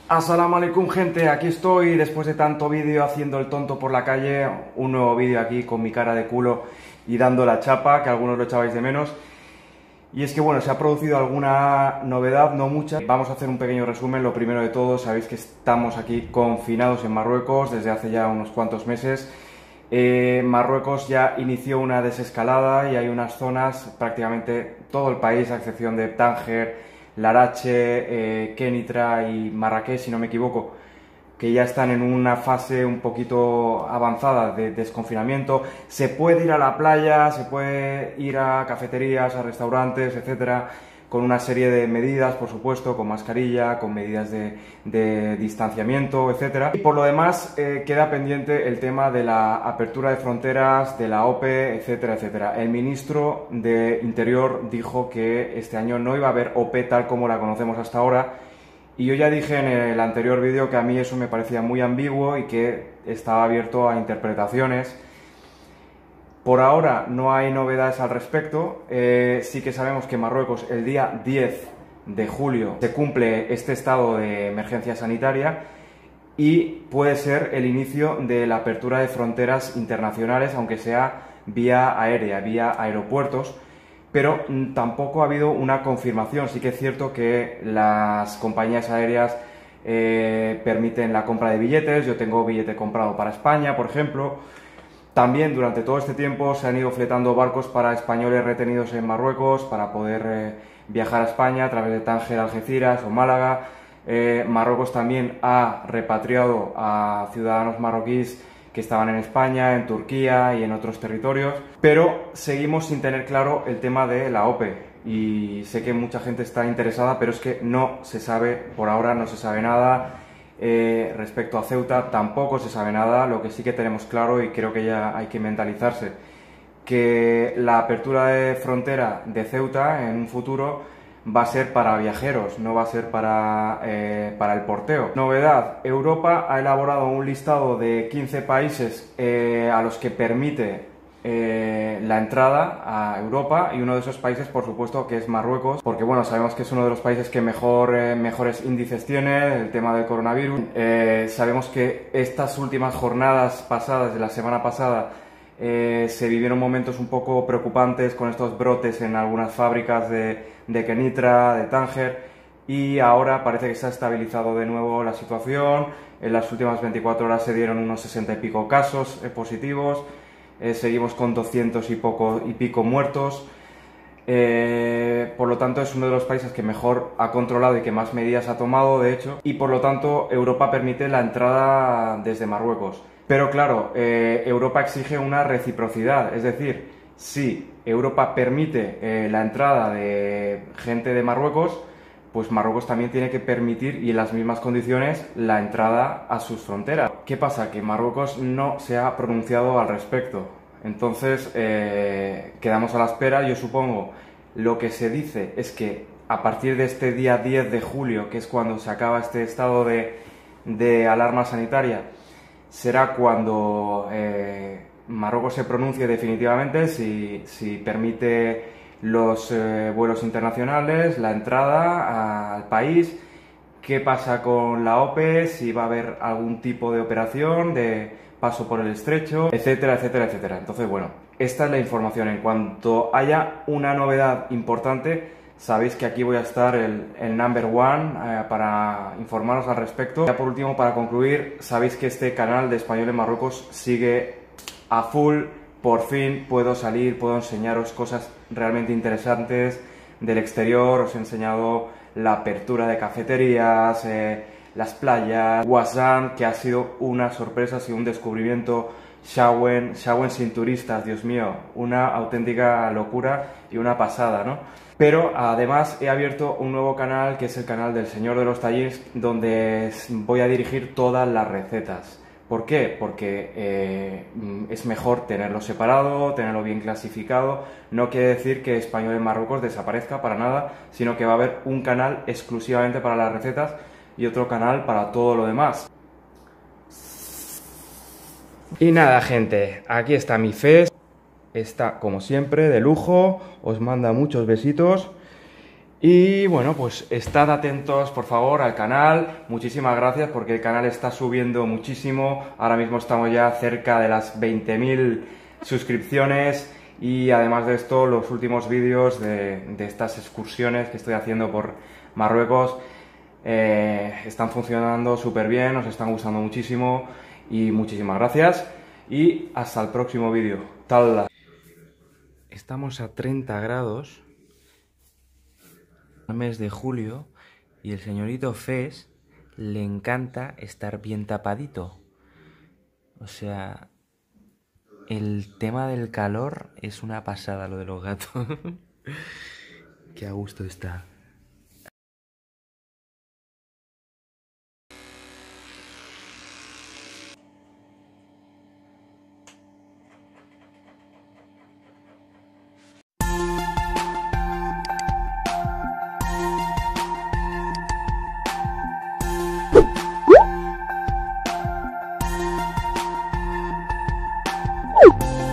Assalamu alaikum, gente, aquí estoy después de tanto vídeo haciendo el tonto por la calle, un nuevo vídeo aquí con mi cara de culo y dando la chapa, que algunos lo echabais de menos. Y es que bueno, se ha producido alguna novedad, no mucha. Vamos a hacer un pequeño resumen. Lo primero de todo, sabéis que estamos aquí confinados en Marruecos desde hace ya unos cuantos meses. Marruecos ya inició una desescalada y hay unas zonas, prácticamente todo el país, a excepción de Tánger, Larache, Kénitra y Marrakech, si no me equivoco, que ya están en una fase un poquito avanzada de desconfinamiento. Se puede ir a la playa, se puede ir a cafeterías, a restaurantes, etcétera, con una serie de medidas, por supuesto, con mascarilla, con medidas de distanciamiento, etcétera. Y por lo demás, queda pendiente el tema de la apertura de fronteras, de la OPE, etcétera, etcétera. El ministro de Interior dijo que este año no iba a haber OPE tal como la conocemos hasta ahora. Y yo ya dije en el anterior vídeo que a mí eso me parecía muy ambiguo y que estaba abierto a interpretaciones. Por ahora no hay novedades al respecto. Sí que sabemos que Marruecos el día 10 de julio se cumple este estado de emergencia sanitaria y puede ser el inicio de la apertura de fronteras internacionales, aunque sea vía aérea, vía aeropuertos. Pero tampoco ha habido una confirmación. Sí que es cierto que las compañías aéreas permiten la compra de billetes. Yo tengo billete comprado para España, por ejemplo. También durante todo este tiempo se han ido fletando barcos para españoles retenidos en Marruecos para poder viajar a España a través de Tánger, Algeciras o Málaga. Marruecos también ha repatriado a ciudadanos marroquíes que estaban en España, en Turquía y en otros territorios, pero seguimos sin tener claro el tema de la OPE y sé que mucha gente está interesada, pero es que no se sabe, por ahora no se sabe nada. Respecto a Ceuta tampoco se sabe nada. Lo que sí que tenemos claro, y creo que ya hay que mentalizarse, que la apertura de frontera de Ceuta en un futuro va a ser para viajeros, no va a ser para el porteo. Novedad, Europa ha elaborado un listado de 15 países a los que permite la entrada a Europa, y uno de esos países, por supuesto, que es Marruecos, porque bueno, sabemos que es uno de los países que mejores índices tiene el tema del coronavirus. Sabemos que estas últimas jornadas pasadas, de la semana pasada, se vivieron momentos un poco preocupantes con estos brotes en algunas fábricas de Kénitra, de Tánger, y ahora parece que se ha estabilizado de nuevo la situación. En las últimas 24 horas se dieron unos 60 y pico casos positivos. Seguimos con 200 y pico muertos. Por lo tanto, es uno de los países que mejor ha controlado y que más medidas ha tomado, de hecho, y por lo tanto Europa permite la entrada desde Marruecos. Pero claro, Europa exige una reciprocidad, es decir, si Europa permite la entrada de gente de Marruecos, pues Marruecos también tiene que permitir, y en las mismas condiciones, la entrada a sus fronteras. ¿Qué pasa? Que Marruecos no se ha pronunciado al respecto. Entonces, quedamos a la espera. Yo supongo, lo que se dice es que a partir de este día 10 de julio, que es cuando se acaba este estado de alarma sanitaria, será cuando Marruecos se pronuncie definitivamente si permite los vuelos internacionales, la entrada al país, qué pasa con la OPE, si va a haber algún tipo de operación de paso por el estrecho, etcétera, etcétera, etcétera. Entonces, bueno, esta es la información. En cuanto haya una novedad importante, sabéis que aquí voy a estar el number one para informaros al respecto. Ya por último, para concluir, sabéis que este canal de Español en Marruecos sigue a full. Por fin puedo salir, puedo enseñaros cosas realmente interesantes del exterior. Os he enseñado la apertura de cafeterías, las playas, Ouazzane, que ha sido una sorpresa, ha sido un descubrimiento. Chaouen sin turistas, Dios mío, una auténtica locura y una pasada, ¿no? Pero además he abierto un nuevo canal, que es el canal del Señor de los Tagines, donde voy a dirigir todas las recetas. ¿Por qué? Porque es mejor tenerlo separado, tenerlo bien clasificado. No quiere decir que Español en Marruecos desaparezca para nada, sino que va a haber un canal exclusivamente para las recetas y otro canal para todo lo demás. Y nada, gente, aquí está mi Fes. Está, como siempre, de lujo. Os manda muchos besitos. Y bueno, pues estad atentos por favor al canal, muchísimas gracias porque el canal está subiendo muchísimo, ahora mismo estamos ya cerca de las 20.000 suscripciones y además de esto los últimos vídeos de estas excursiones que estoy haciendo por Marruecos están funcionando súper bien, nos están gustando muchísimo y muchísimas gracias y hasta el próximo vídeo. Tala. Estamos a 30 grados. Mes de julio y el señorito Fes le encanta estar bien tapadito. O sea, el tema del calor es una pasada lo de los gatos. Qué a gusto está. Woo!